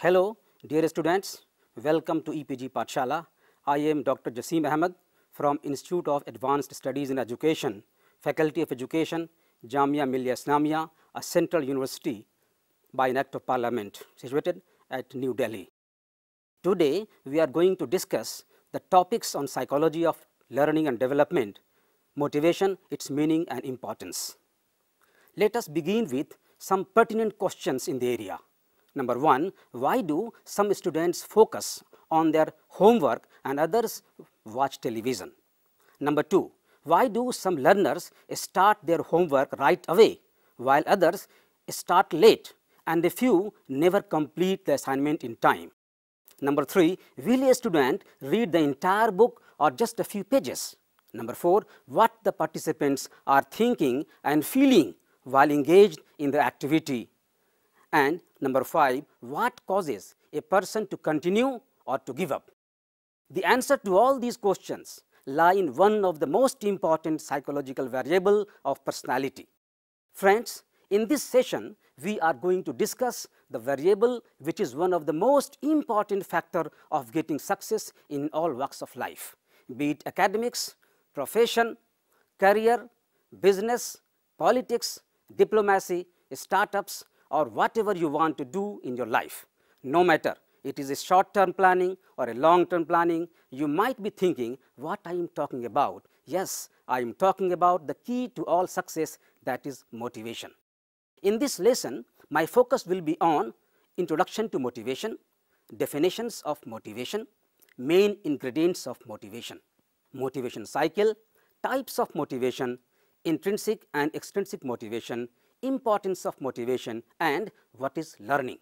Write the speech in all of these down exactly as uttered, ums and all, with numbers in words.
Hello, dear students. Welcome to E P G Pathshala. I am Doctor Jasim Ahmed from Institute of Advanced Studies in Education, Faculty of Education, Jamia Millia Islamia, a central university by an Act of Parliament situated at New Delhi. Today, we are going to discuss the topics on psychology of learning and development, motivation, its meaning and importance. Let us begin with some pertinent questions in the area. Number one, why do some students focus on their homework and others watch television? Number two, why do some learners start their homework right away while others start late and a few never complete the assignment in time? Number three, will a student read the entire book or just a few pages? Number four, what the participants are thinking and feeling while engaged in the activity? And number five, what causes a person to continue or to give up? The answer to all these questions lie in one of the most important psychological variable of personality. Friends, in this session, we are going to discuss the variable which is one of the most important factor of getting success in all walks of life, be it academics, profession, career, business, politics, diplomacy, startups, or whatever you want to do in your life. No matter it is a short-term planning or a long-term planning, you might be thinking what I am talking about. Yes, I am talking about the key to all success, that is motivation. In this lesson, my focus will be on introduction to motivation, definitions of motivation, main ingredients of motivation, motivation cycle, types of motivation, intrinsic and extrinsic motivation, importance of motivation, and what is learning.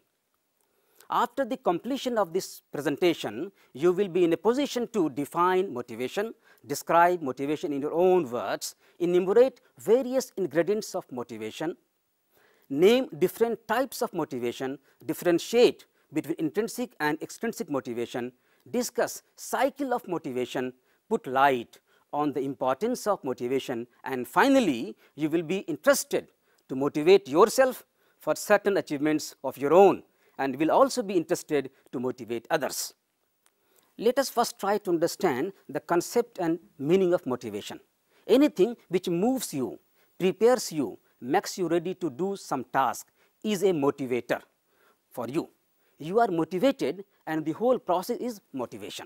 After the completion of this presentation, you will be in a position to define motivation, describe motivation in your own words, enumerate various ingredients of motivation, name different types of motivation, differentiate between intrinsic and extrinsic motivation, discuss cycle of motivation, put light on the importance of motivation, and finally, you will be interested to motivate yourself for certain achievements of your own and will also be interested to motivate others. Let us first try to understand the concept and meaning of motivation. Anything which moves you, prepares you, makes you ready to do some task is a motivator for you. You are motivated and the whole process is motivation.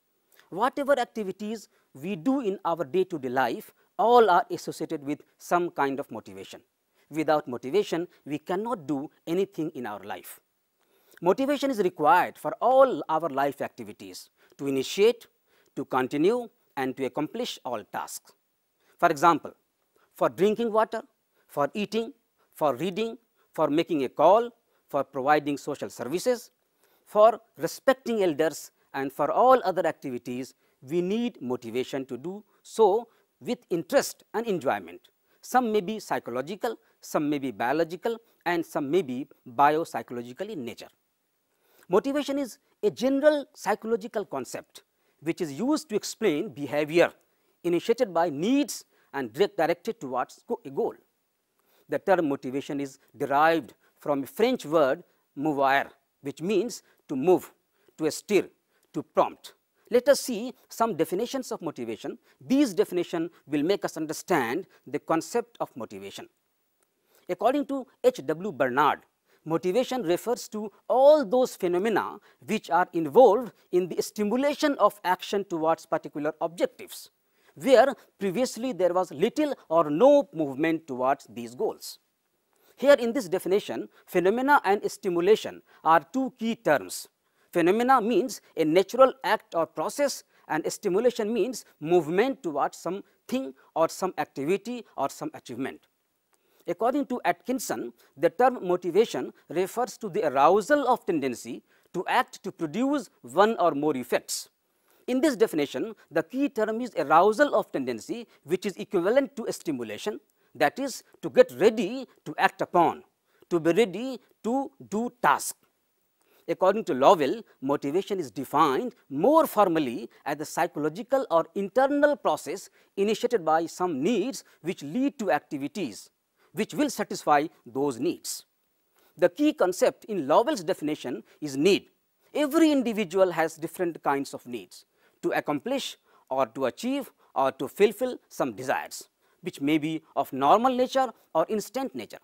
Whatever activities we do in our day-to-day life, all are associated with some kind of motivation. Without motivation, we cannot do anything in our life. Motivation is required for all our life activities to initiate, to continue, and to accomplish all tasks. For example, for drinking water, for eating, for reading, for making a call, for providing social services, for respecting elders, and for all other activities, we need motivation to do so with interest and enjoyment. Some may be psychological, some may be biological, and some may be biopsychological in nature. Motivation is a general psychological concept which is used to explain behavior initiated by needs and directed towards a goal. The term motivation is derived from a French word mouvoir, which means to move, to stir, to prompt. Let us see some definitions of motivation. These definitions will make us understand the concept of motivation. According to H W Bernard, motivation refers to all those phenomena which are involved in the stimulation of action towards particular objectives, where previously there was little or no movement towards these goals. Here in this definition, phenomena and stimulation are two key terms. Phenomena means a natural act or process, and stimulation means movement towards something or some activity or some achievement. According to Atkinson, the term motivation refers to the arousal of tendency to act to produce one or more effects. In this definition, the key term is arousal of tendency, which is equivalent to stimulation, that is, to get ready to act upon, to be ready to do task. According to Lowell, motivation is defined more formally as the psychological or internal process initiated by some needs which lead to activities which will satisfy those needs. The key concept in Lowell's definition is need. Every individual has different kinds of needs to accomplish or to achieve or to fulfill some desires, which may be of normal nature or instant nature,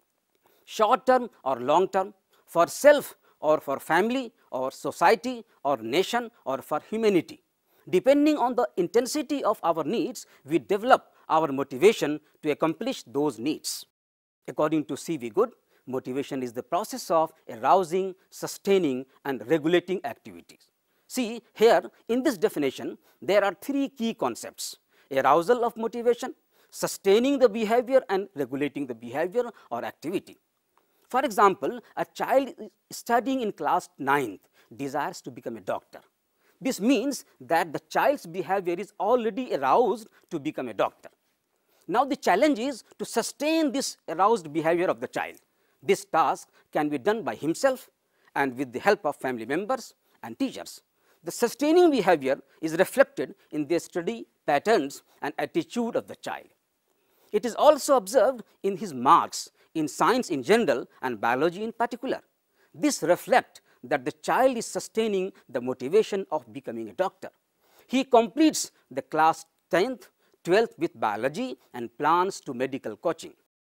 short term or long term, for self or for family or society or nation or for humanity. Depending on the intensity of our needs, we develop our motivation to accomplish those needs. According to C V Good, motivation is the process of arousing, sustaining and regulating activities. See, here in this definition, there are three key concepts: arousal of motivation, sustaining the behavior and regulating the behavior or activity. For example, a child studying in class ninth desires to become a doctor. This means that the child's behavior is already aroused to become a doctor. Now, the challenge is to sustain this aroused behavior of the child. This task can be done by himself and with the help of family members and teachers. The sustaining behavior is reflected in the study patterns and attitude of the child. It is also observed in his marks in science in general and biology in particular. This reflects that the child is sustaining the motivation of becoming a doctor. He completes the class tenth, twelfth with biology and plans to medical coaching.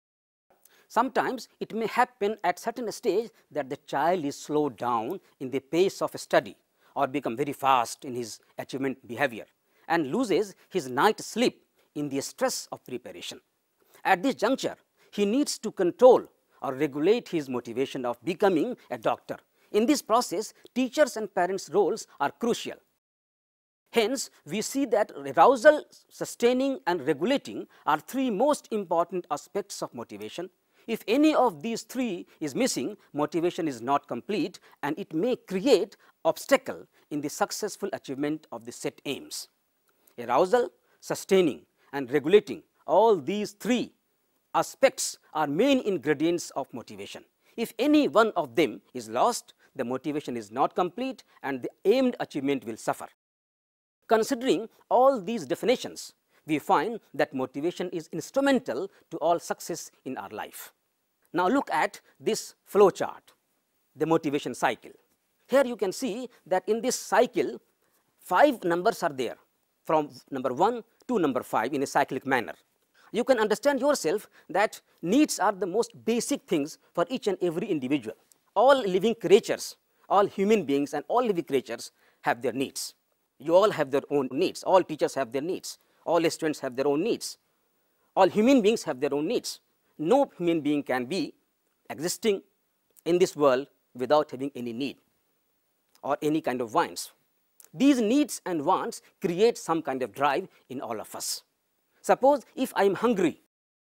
Sometimes it may happen at certain stage that the child is slowed down in the pace of study or become very fast in his achievement behavior and loses his night sleep in the stress of preparation. At this juncture, he needs to control or regulate his motivation of becoming a doctor. In this process, teachers and parents' roles are crucial. Hence, we see that arousal, sustaining and regulating are three most important aspects of motivation. If any of these three is missing, motivation is not complete and it may create obstacle in the successful achievement of the set aims. Arousal, sustaining and regulating, all these three aspects are main ingredients of motivation. If any one of them is lost, the motivation is not complete and the aimed achievement will suffer. Considering all these definitions, we find that motivation is instrumental to all success in our life. Now, look at this flow chart, the motivation cycle. Here you can see that in this cycle, five numbers are there from number one to number five in a cyclic manner. You can understand yourself that needs are the most basic things for each and every individual. All living creatures, all human beings and all living creatures have their needs. You all have their own needs. All teachers have their needs. All students have their own needs. All human beings have their own needs. No human being can be existing in this world without having any need or any kind of wants. These needs and wants create some kind of drive in all of us. Suppose if I am hungry,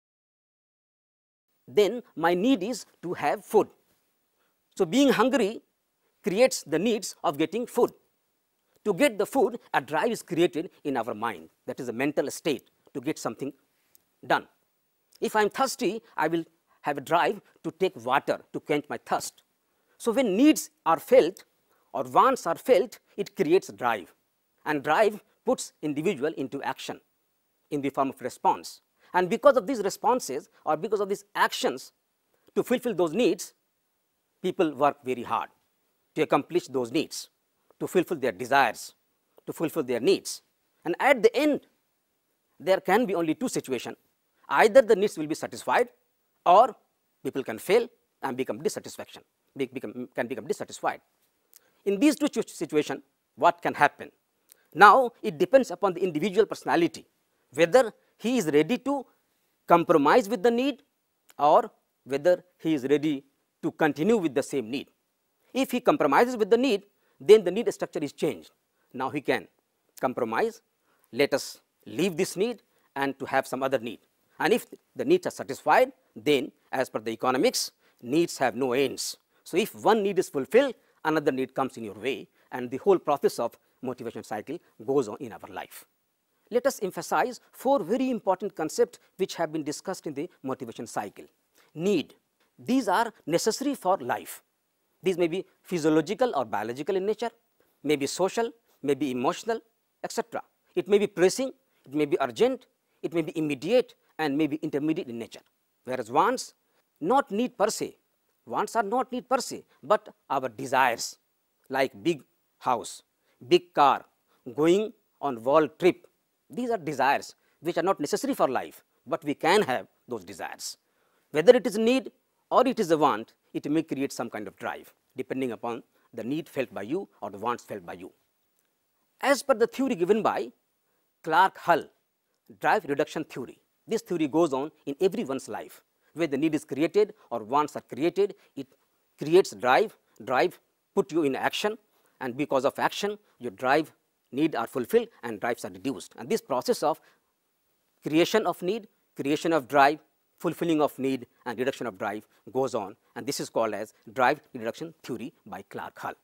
then my need is to have food. So, being hungry creates the needs of getting food. To get the food, a drive is created in our mind, that is a mental state to get something done. If I am thirsty, I will have a drive to take water to quench my thirst. So, when needs are felt or wants are felt, it creates drive, and drive puts individual into action in the form of response. And because of these responses or because of these actions to fulfill those needs, people work very hard to accomplish those needs, to fulfill their desires, to fulfill their needs. And at the end, there can be only two situations. Either the needs will be satisfied or people can fail and become dissatisfaction, become, can become dissatisfied. In these two situations, what can happen? Now, it depends upon the individual personality, whether he is ready to compromise with the need or whether he is ready to continue with the same need. If he compromises with the need, then the need structure is changed. Now, he can compromise, let us leave this need and to have some other need. And if the needs are satisfied, then as per the economics, needs have no ends. So, if one need is fulfilled, another need comes in your way and the whole process of motivation cycle goes on in our life. Let us emphasize four very important concepts which have been discussed in the motivation cycle. Need. These are necessary for life. These may be physiological or biological in nature, may be social, may be emotional, et cetera. It may be pressing, it may be urgent, it may be immediate and may be intermediate in nature. Whereas wants, not need per se, Wants are not need per se, but our desires like big house, big car, going on world trip. These are desires which are not necessary for life, but we can have those desires. Whether it is need or it is a want, it may create some kind of drive depending upon the need felt by you or the wants felt by you. As per the theory given by Clark Hull, drive reduction theory, this theory goes on in everyone's life. Where the need is created or wants are created, it creates drive, drive put you in action, and because of action your drive, need are fulfilled and drives are reduced. And this process of creation of need, creation of drive, fulfilling of need and reduction of drive goes on, and this is called as drive reduction theory by Clark Hull.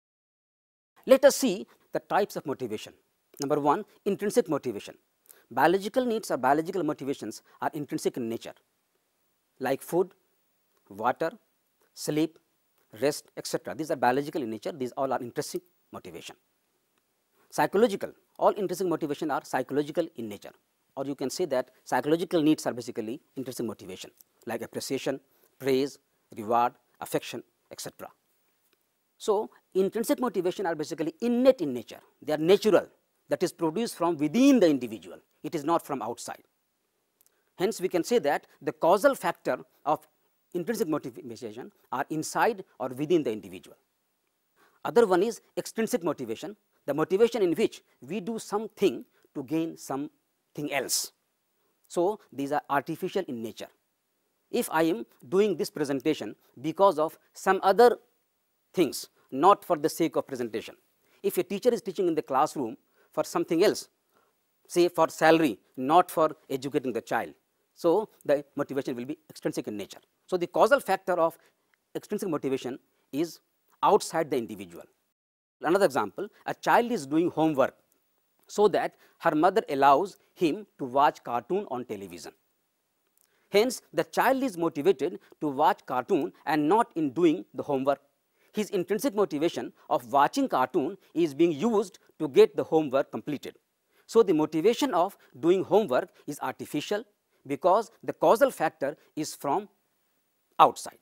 Let us see the types of motivation. Number one, intrinsic motivation. Biological needs or biological motivations are intrinsic in nature, like food, water, sleep, rest, et cetera. These are biological in nature. These all are intrinsic motivation. Psychological, all intrinsic motivation are psychological in nature, or you can say that psychological needs are basically intrinsic motivation, like appreciation, praise, reward, affection, et cetera. So, intrinsic motivation are basically innate in nature. They are natural, that is produced from within the individual. It is not from outside. Hence, we can say that the causal factor of intrinsic motivation are inside or within the individual. Other one is extrinsic motivation, the motivation in which we do something to gain something else. So, these are artificial in nature. If I am doing this presentation because of some other things, not for the sake of presentation. If a teacher is teaching in the classroom for something else, say for salary, not for educating the child, so the motivation will be extrinsic in nature. So, the causal factor of extrinsic motivation is outside the individual. Another example, a child is doing homework so that her mother allows him to watch cartoon on television. Hence, the child is motivated to watch cartoon and not in doing the homework. His intrinsic motivation of watching cartoon is being used to get the homework completed. So, the motivation of doing homework is artificial because the causal factor is from outside.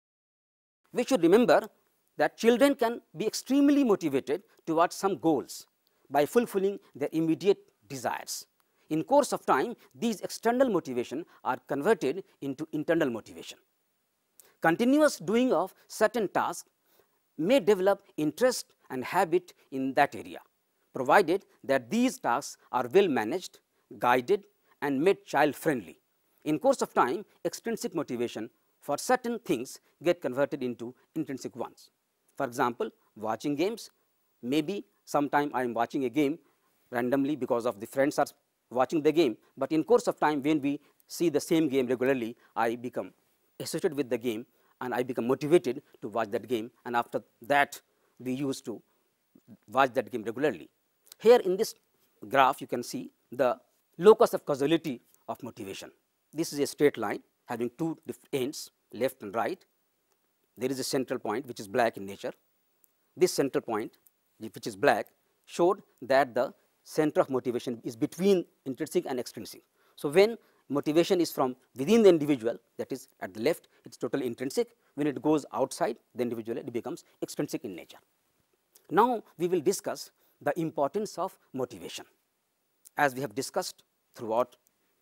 We should remember that children can be extremely motivated towards some goals by fulfilling their immediate desires. In course of time, these external motivation are converted into internal motivation. Continuous doing of certain tasks may develop interest and habit in that area, provided that these tasks are well managed, guided and made child friendly. In course of time, extrinsic motivation for certain things get converted into intrinsic ones. For example, watching games, maybe sometime I am watching a game randomly because of the friends are watching the game, but in course of time when we see the same game regularly, I become associated with the game and I become motivated to watch that game, and after that we used to watch that game regularly. Here in this graph you can see the locus of causality of motivation. This is a straight line having two ends, left and right. There is a central point which is black in nature. This central point which is black showed that the center of motivation is between intrinsic and extrinsic. So, when motivation is from within the individual, that is at the left, it is totally intrinsic. When it goes outside the individual, it becomes extrinsic in nature. Now, we will discuss the importance of motivation. As we have discussed throughout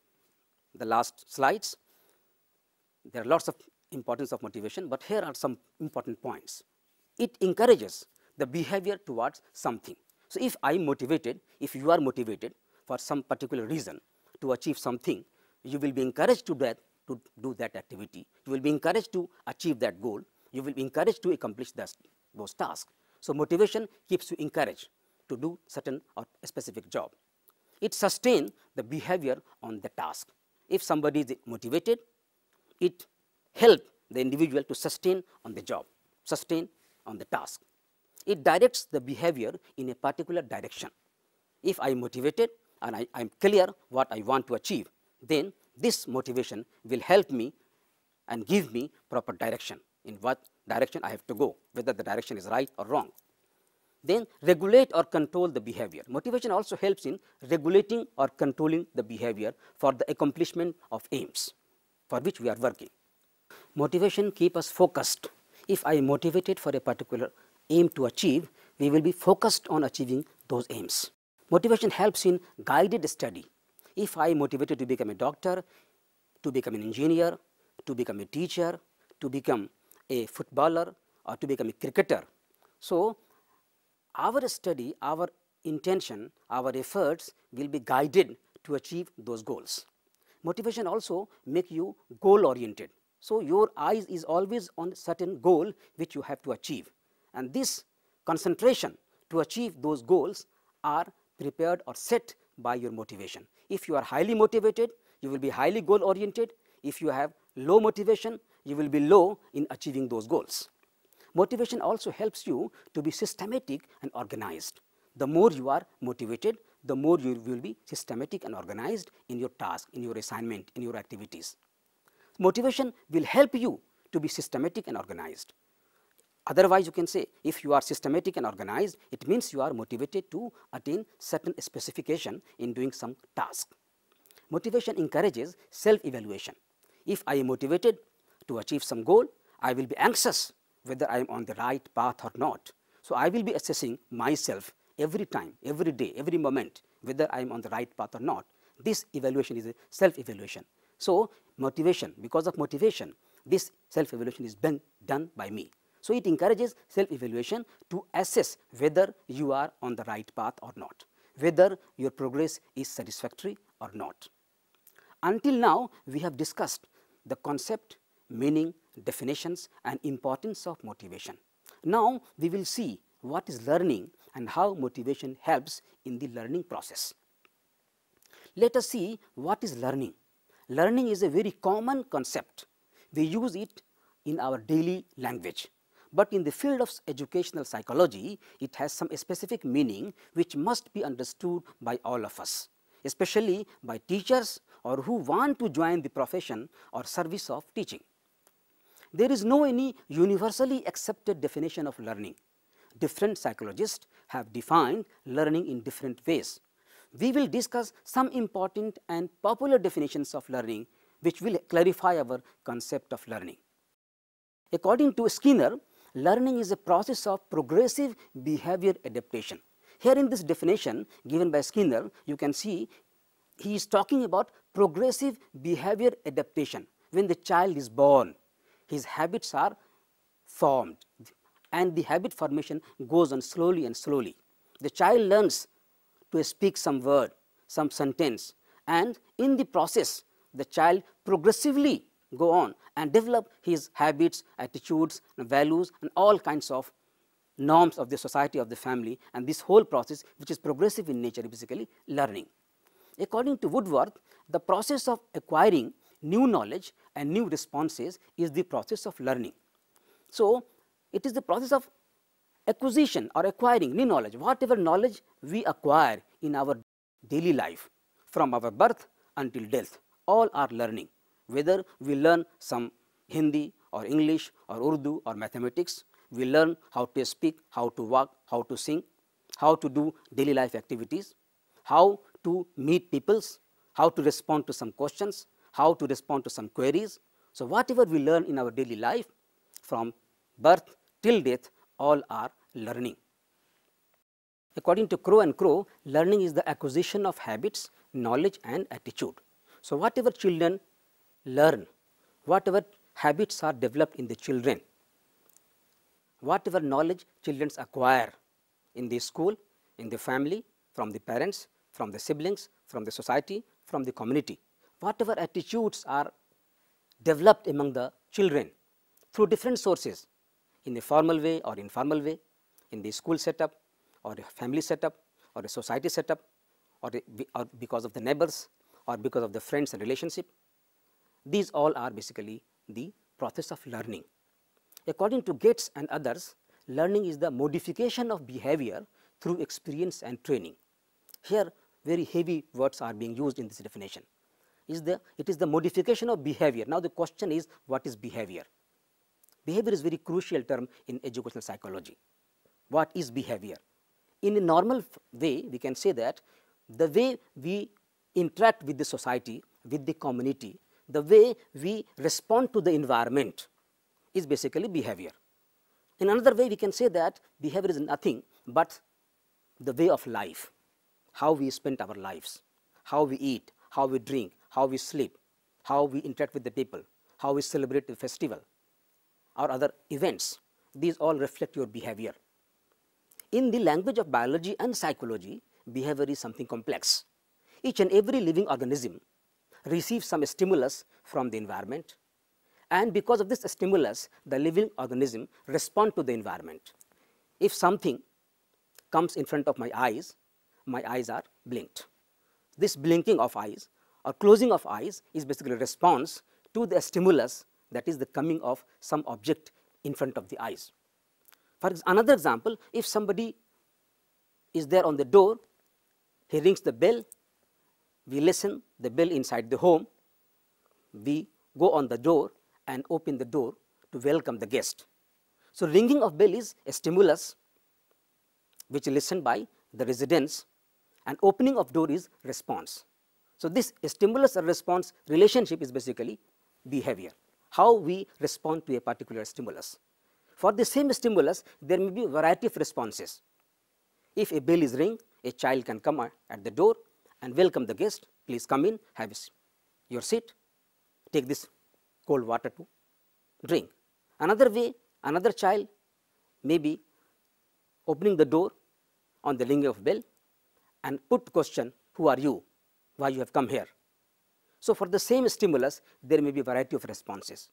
the last slides, there are lots of importance of motivation, but here are some important points. It encourages the behavior towards something. So, if I am motivated, if you are motivated for some particular reason to achieve something, you will be encouraged to that to do that activity. You will be encouraged to achieve that goal. You will be encouraged to accomplish that, those tasks. So, motivation keeps you encouraged to do certain or a specific job. It sustains the behavior on the task. If somebody is motivated, it helps the individual to sustain on the job, sustain on the task. It directs the behavior in a particular direction. If I am motivated and I am clear what I want to achieve, then this motivation will help me and give me proper direction in what direction I have to go, whether the direction is right or wrong. Then regulate or control the behavior. Motivation also helps in regulating or controlling the behavior for the accomplishment of aims for which we are working. Motivation keeps us focused. If I am motivated for a particular aim to achieve, we will be focused on achieving those aims. Motivation helps in guided study. If I am motivated to become a doctor, to become an engineer, to become a teacher, to become a footballer, or to become a cricketer. So, our study, our intention, our efforts will be guided to achieve those goals. Motivation also make you goal oriented. So, your eyes is always on certain goal which you have to achieve, and this concentration to achieve those goals are prepared or set by your motivation. If you are highly motivated, you will be highly goal oriented. If you have low motivation, you will be low in achieving those goals. Motivation also helps you to be systematic and organized. The more you are motivated, the more you will be systematic and organized in your task, in your assignment, in your activities. Motivation will help you to be systematic and organized. Otherwise, you can say if you are systematic and organized, it means you are motivated to attain certain specification in doing some task. Motivation encourages self-evaluation. If I am motivated to achieve some goal, I will be anxious whether I am on the right path or not. So, I will be assessing myself every time, every day, every moment, whether I am on the right path or not. This evaluation is a self-evaluation. So, motivation, because of motivation, this self-evaluation is being done by me. So, it encourages self-evaluation to assess whether you are on the right path or not, whether your progress is satisfactory or not. Until now, we have discussed the concept, meaning, definitions and importance of motivation. Now, we will see what is learning and how motivation helps in the learning process. Let us see what is learning. Learning is a very common concept. We use it in our daily language. But in the field of educational psychology, it has some specific meaning which must be understood by all of us, especially by teachers or who want to join the profession or service of teaching. There is no any universally accepted definition of learning. Different psychologists have defined learning in different ways. We will discuss some important and popular definitions of learning which will clarify our concept of learning. According to Skinner, learning is a process of progressive behavior adaptation. Here in this definition given by Skinner, you can see he is talking about progressive behavior adaptation. When the child is born, his habits are formed and the habit formation goes on slowly and slowly. The child learns to speak some word, some sentence, and in the process the child progressively go on and develop his habits, attitudes, and values and all kinds of norms of the society, of the family, and this whole process which is progressive in nature is basically learning. According to Woodworth, the process of acquiring new knowledge and new responses is the process of learning. So, it is the process of acquisition or acquiring new knowledge. Whatever knowledge we acquire in our daily life from our birth until death, all are learning. Whether we learn some Hindi or English or Urdu or mathematics, we learn how to speak, how to walk, how to sing, how to do daily life activities, how to meet peoples, how to respond to some questions, how to respond to some queries. So, whatever we learn in our daily life from birth till death, all are learning. According to Crow and Crow, learning is the acquisition of habits, knowledge and attitude. So, whatever children learn, whatever habits are developed in the children, whatever knowledge children acquire in the school, in the family, from the parents, from the siblings, from the society, from the community, whatever attitudes are developed among the children through different sources, in a formal way or informal way, in the school setup or a family setup or a society setup or, a, or because of the neighbors or because of the friends and relationship. These all are basically the process of learning. According to Gates and others, learning is the modification of behavior through experience and training. Here very heavy words are being used in this definition. Is the, it is the modification of behavior. Now, the question is, what is behavior? Behavior is a very crucial term in educational psychology. What is behavior? In a normal way, we can say that the way we interact with the society, with the community, the way we respond to the environment is basically behavior. In another way, we can say that behavior is nothing but the way of life, how we spend our lives, how we eat, how we drink, how we sleep, how we interact with the people, how we celebrate the festival or other events. These all reflect your behavior. In the language of biology and psychology, behavior is something complex. Each and every living organism receives some stimulus from the environment, and because of this stimulus, the living organism responds to the environment. If something comes in front of my eyes, my eyes are blinked. This blinking of eyes or closing of eyes is basically a response to the stimulus, that is the coming of some object in front of the eyes. For another example, if somebody is there on the door, he rings the bell, we listen the bell inside the home, we go on the door and open the door to welcome the guest. So, ringing of bell is a stimulus which is listened by the residents, and opening of door is response. So, this stimulus or response relationship is basically behavior, how we respond to a particular stimulus. For the same stimulus, there may be a variety of responses. If a bell is ring, a child can come at the door and welcome the guest, please come in, have your seat, take this cold water to drink. Another way, another child may be opening the door on the ringing of bell and put the question, who are you, why you have come here. So, for the same stimulus, there may be a variety of responses,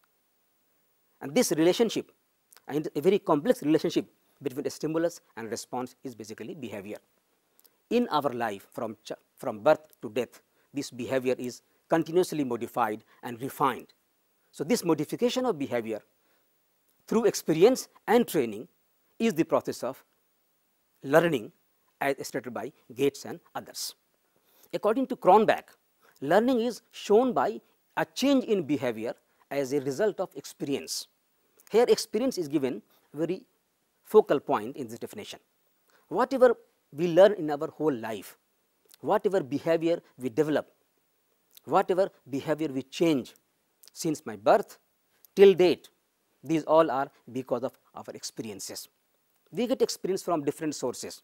and this relationship, and a very complex relationship between a stimulus and response, is basically behavior. In our life, from, from birth to death, this behavior is continuously modified and refined. So, this modification of behavior through experience and training is the process of learning, as stated by Gates and others. According to Cronbach, learning is shown by a change in behavior as a result of experience. Here, experience is given very focal point in this definition. Whatever we learn in our whole life, whatever behavior we develop, whatever behavior we change since my birth till date, these all are because of our experiences. We get experience from different sources.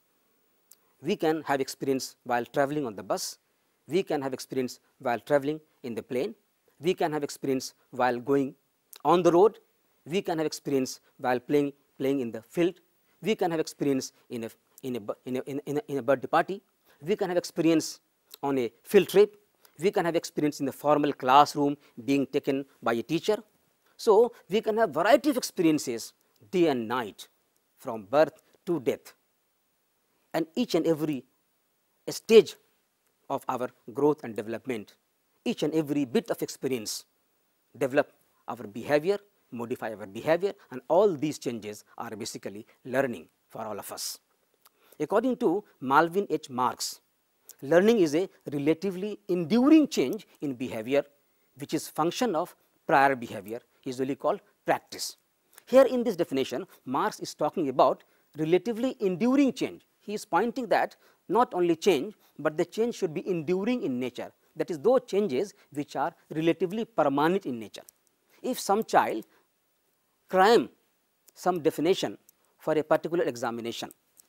We can have experience while traveling on the bus, we can have experience while traveling in the plane, we can have experience while going on the road, we can have experience while playing, playing in the field, we can have experience in a, in, a, in, a, in, a, in a birthday party, we can have experience on a field trip, we can have experience in the formal classroom being taken by a teacher. So, we can have variety of experiences day and night from birth to death, and each and every stage of our growth and development, each and every bit of experience develop our behavior, modify our behavior, and all these changes are basically learning for all of us. According to Malvin H. Marks, learning is a relatively enduring change in behavior which is function of prior behavior, usually called practice. Here in this definition, Marx is talking about relatively enduring change. He is pointing that not only change, but the change should be enduring in nature, that is those changes which are relatively permanent in nature. If some child cram some definition for a particular examination,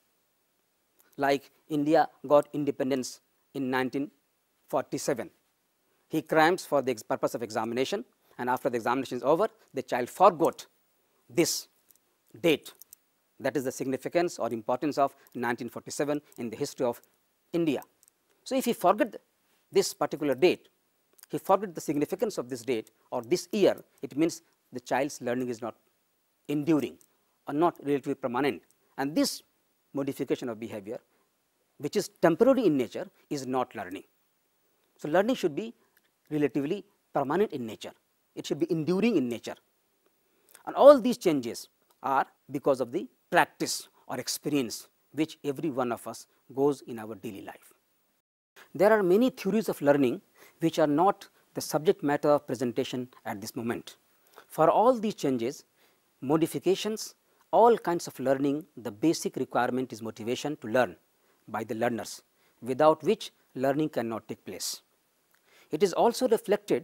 like India got independence in nineteen forty-seven, he crams for the purpose of examination, and after the examination is over, the child forgot this date, that is the significance or importance of nineteen forty-seven in the history of India. So, if he forget this particular date, he forget the significance of this date or this year, it means the child's learning is not enduring or not relatively permanent, and this modification of behavior, which is temporary in nature, is not learning. So, learning should be relatively permanent in nature, it should be enduring in nature, and all these changes are because of the practice or experience which every one of us goes in our daily life. There are many theories of learning which are not the subject matter of presentation at this moment. For all these changes, modifications, all kinds of learning, the basic requirement is motivation to learn by the learners, without which learning cannot take place. It is also reflected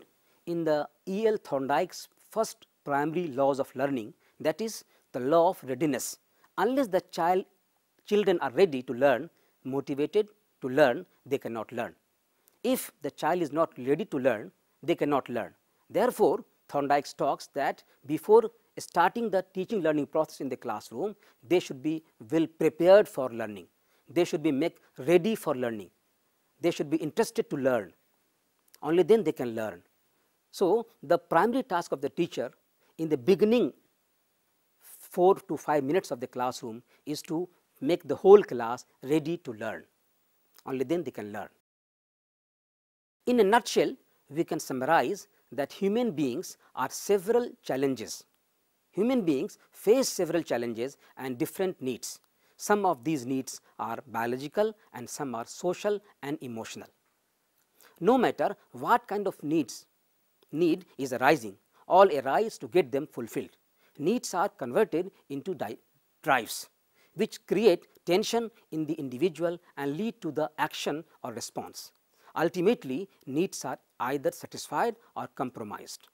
in the E L Thorndike's first primary laws of learning, that is the law of readiness. Unless the child children are ready to learn, motivated to learn, they cannot learn. If the child is not ready to learn, they cannot learn. Therefore, Thorndike talks that before starting the teaching learning process in the classroom, they should be well prepared for learning. They should be make ready for learning. They should be interested to learn. Only then they can learn. So, the primary task of the teacher in the beginning four to five minutes of the classroom is to make the whole class ready to learn. Only then they can learn. In a nutshell, we can summarize that human beings are several challenges. Human beings face several challenges and different needs. Some of these needs are biological and some are social and emotional. No matter what kind of needs need is arising, all arise to get them fulfilled. Needs are converted into drives, which create tension in the individual and lead to the action or response. Ultimately, needs are either satisfied or compromised.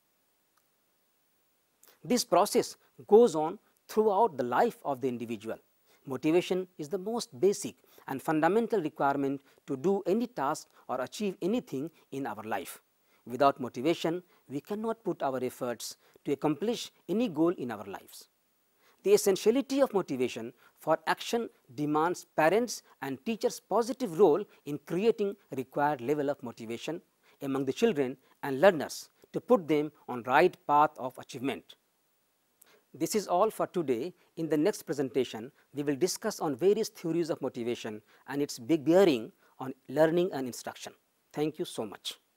This process goes on throughout the life of the individual. Motivation is the most basic and fundamental requirement to do any task or achieve anything in our life. Without motivation, we cannot put our efforts to accomplish any goal in our lives. The essentiality of motivation for action demands parents and teachers' positive role in creating required level of motivation among the children and learners to put them on right path of achievement. This is all for today. In the next presentation, we will discuss on various theories of motivation and its big bearing on learning and instruction. Thank you so much.